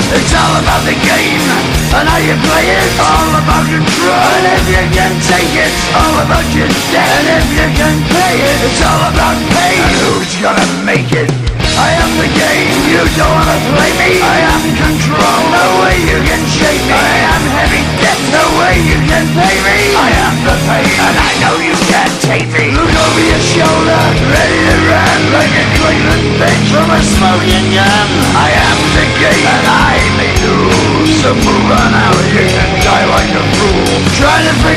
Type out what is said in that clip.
It's all about the game and how you play it. All about control, and if you can take it, all about your debt. And if you can pay it, it's all about pain. And who's gonna make it? I am the game, you don't wanna play me. I am control, no way you can shake me. I am heavy debt, no way you can pay me. I am the pain, and I know you can't take me. Look over your shoulder, ready to run like a Cleveland bitch from a smoking gun. I am the game, and I may lose. So move on out, you can die like a fool trying to